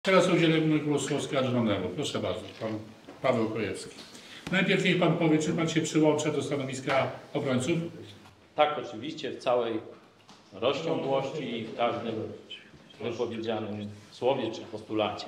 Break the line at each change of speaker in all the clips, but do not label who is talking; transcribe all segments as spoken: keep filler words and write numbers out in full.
Teraz udzielę głosu oskarżonemu. Proszę bardzo, pan Paweł Krojewski. Najpierw niech pan powie, czy pan się przyłącza do stanowiska obrońców?
Tak, oczywiście, w całej rozciągłości i w każdym wypowiedzianym słowie czy postulacie.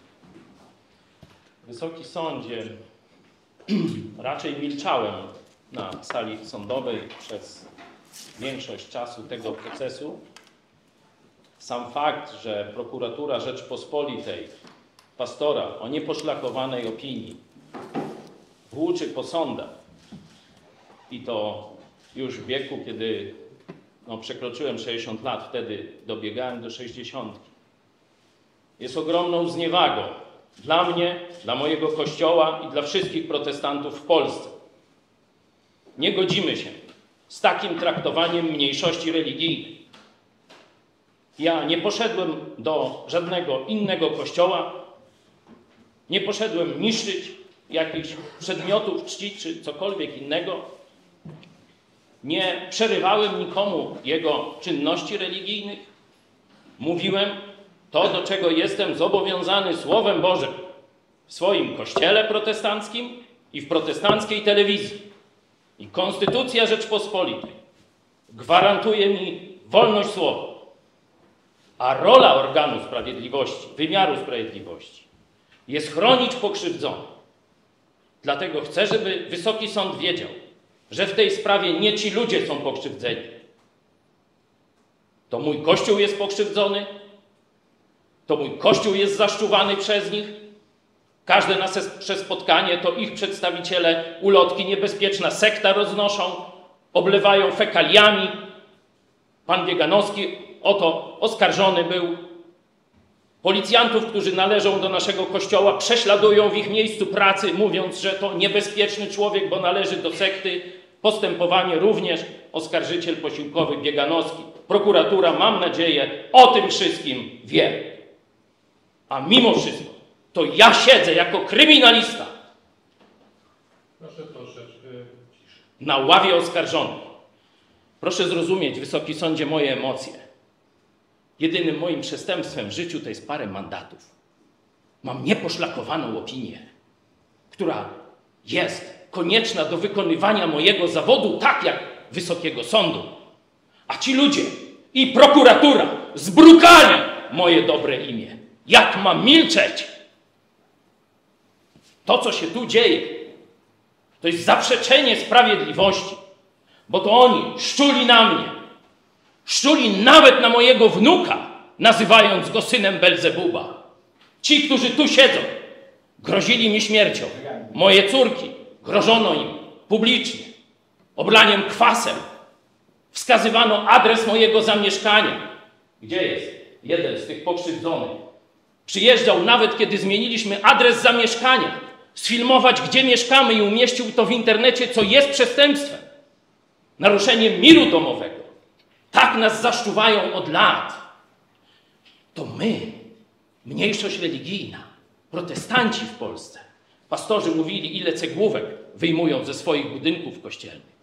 Wysoki Sądzie, raczej milczałem na sali sądowej przez większość czasu tego procesu. Sam fakt, że prokuratura Rzeczpospolitej pastora o nieposzlakowanej opinii włóczy po sądach i to już w wieku, kiedy no, przekroczyłem sześćdziesiąt lat, wtedy dobiegałem do sześćdziesiątki, jest ogromną zniewagą dla mnie, dla mojego Kościoła i dla wszystkich protestantów w Polsce. Nie godzimy się z takim traktowaniem mniejszości religijnej. Ja nie poszedłem do żadnego innego kościoła, nie poszedłem niszczyć jakichś przedmiotów czci czy cokolwiek innego. Nie przerywałem nikomu jego czynności religijnych. Mówiłem to, do czego jestem zobowiązany Słowem Bożym w swoim kościele protestanckim i w protestanckiej telewizji. I Konstytucja Rzeczpospolitej gwarantuje mi wolność słowa. A rola organu sprawiedliwości, wymiaru sprawiedliwości jest chronić pokrzywdzonych. Dlatego chcę, żeby Wysoki Sąd wiedział, że w tej sprawie nie ci ludzie są pokrzywdzeni. To mój Kościół jest pokrzywdzony, to mój Kościół jest zaszczuwany przez nich. Każde nasze spotkanie to ich przedstawiciele ulotki niebezpieczna sekta roznoszą, oblewają fekaliami. Pan Bieganowski oto oskarżony był. Policjantów, którzy należą do naszego kościoła, prześladują w ich miejscu pracy, mówiąc, że to niebezpieczny człowiek, bo należy do sekty. Postępowanie również oskarżyciel posiłkowy Bieganowski. Prokuratura, mam nadzieję, o tym wszystkim wie. A mimo wszystko to ja siedzę jako kryminalista
Proszę troszeczkę ciszy.
na ławie oskarżonych. Proszę zrozumieć, Wysoki Sądzie, moje emocje. Jedynym moim przestępstwem w życiu to jest parę mandatów. Mam nieposzlakowaną opinię, która jest konieczna do wykonywania mojego zawodu, tak jak Wysokiego Sądu. A ci ludzie i prokuratura zbrukali moje dobre imię. Jak mam milczeć? To, co się tu dzieje, to jest zaprzeczenie sprawiedliwości, bo to oni szczuli na mnie. Szczuli nawet na mojego wnuka, nazywając go synem Belzebuba. Ci, którzy tu siedzą, grozili mi śmiercią. Moje córki, grożono im publicznie, oblaniem kwasem. Wskazywano adres mojego zamieszkania. Gdzie jest jeden z tych pokrzywdzonych? Przyjeżdżał nawet, kiedy zmieniliśmy adres zamieszkania, sfilmować, gdzie mieszkamy i umieścił to w internecie, co jest przestępstwem. Naruszeniem miru domowego. Tak nas zaszczuwają od lat. To my, mniejszość religijna, protestanci w Polsce, pastorzy mówili, ile cegłówek wyjmują ze swoich budynków kościelnych.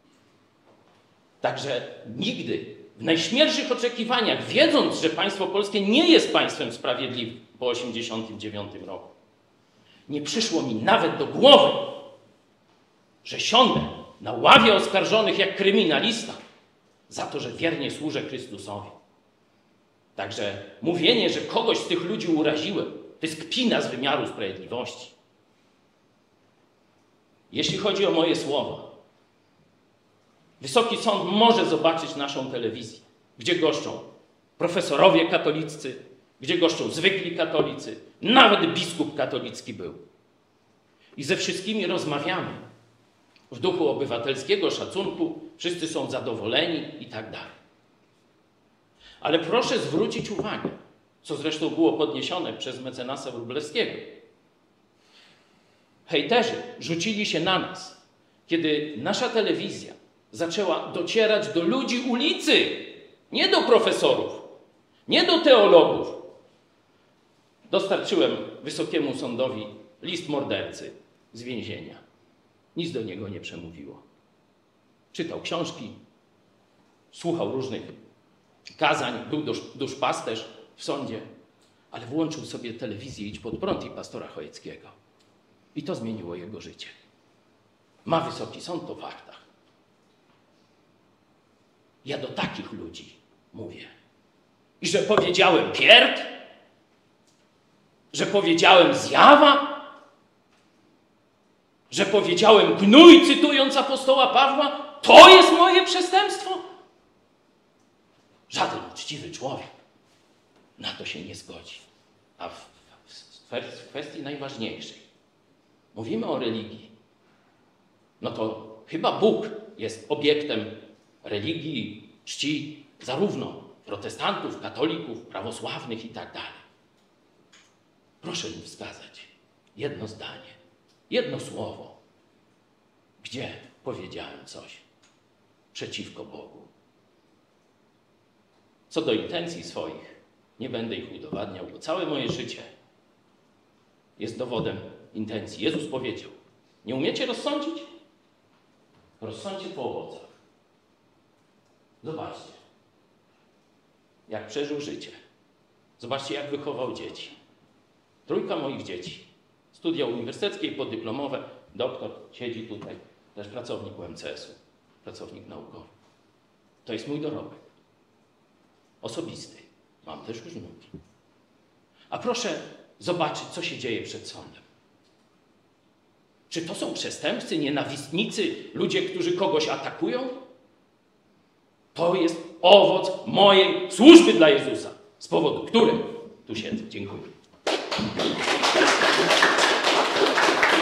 Także nigdy, w najśmielszych oczekiwaniach, wiedząc, że państwo polskie nie jest państwem sprawiedliwym po tysiąc dziewięćset osiemdziesiątym dziewiątym roku, nie przyszło mi nawet do głowy, że siądę na ławie oskarżonych jak kryminalista za to, że wiernie służę Chrystusowi. Także mówienie, że kogoś z tych ludzi uraziłem, to jest kpina z wymiaru sprawiedliwości. Jeśli chodzi o moje słowa, Wysoki Sąd może zobaczyć naszą telewizję, gdzie goszczą profesorowie katoliccy, gdzie goszczą zwykli katolicy, nawet biskup katolicki był. I ze wszystkimi rozmawiamy w duchu obywatelskiego szacunku, wszyscy są zadowoleni i tak dalej. Ale proszę zwrócić uwagę, co zresztą było podniesione przez mecenasa Wróblewskiego. Hejterzy rzucili się na nas, kiedy nasza telewizja zaczęła docierać do ludzi ulicy, nie do profesorów, nie do teologów. Dostarczyłem Wysokiemu Sądowi list mordercy z więzienia. Nic do niego nie przemówiło. Czytał książki, słuchał różnych kazań, był dusz, duszpasterz w sądzie, ale włączył sobie telewizję Idź Pod Prąd i pastora Chojeckiego. I to zmieniło jego życie. Ma wysoki sąd po faktach. Ja do takich ludzi mówię. I że powiedziałem pierd? Że powiedziałem zjawa? Że powiedziałem gnój, cytując apostoła Pawła? To jest moje przestępstwo? Żaden uczciwy człowiek na to się nie zgodzi. A w, w kwestii najważniejszej, mówimy o religii, no to chyba Bóg jest obiektem religii, czci zarówno protestantów, katolików, prawosławnych i tak dalej. Proszę mi wskazać jedno zdanie, jedno słowo, gdzie powiedziałem coś przeciwko Bogu. Co do intencji swoich, nie będę ich udowadniał, bo całe moje życie jest dowodem intencji. Jezus powiedział, nie umiecie rozsądzić? Rozsądźcie po owocach. Zobaczcie, jak przeżył życie. Zobaczcie, jak wychował dzieci. Trójka moich dzieci. Studia uniwersyteckie i podyplomowe. Doktor siedzi tutaj, też pracownik U M C S u, pracownik naukowy. To jest mój dorobek. Osobisty. Mam też już wnuki. A proszę zobaczyć, co się dzieje przed sądem. Czy to są przestępcy, nienawistnicy, ludzie, którzy kogoś atakują? To jest owoc mojej służby dla Jezusa, z powodu którym tu siedzę. Dziękuję.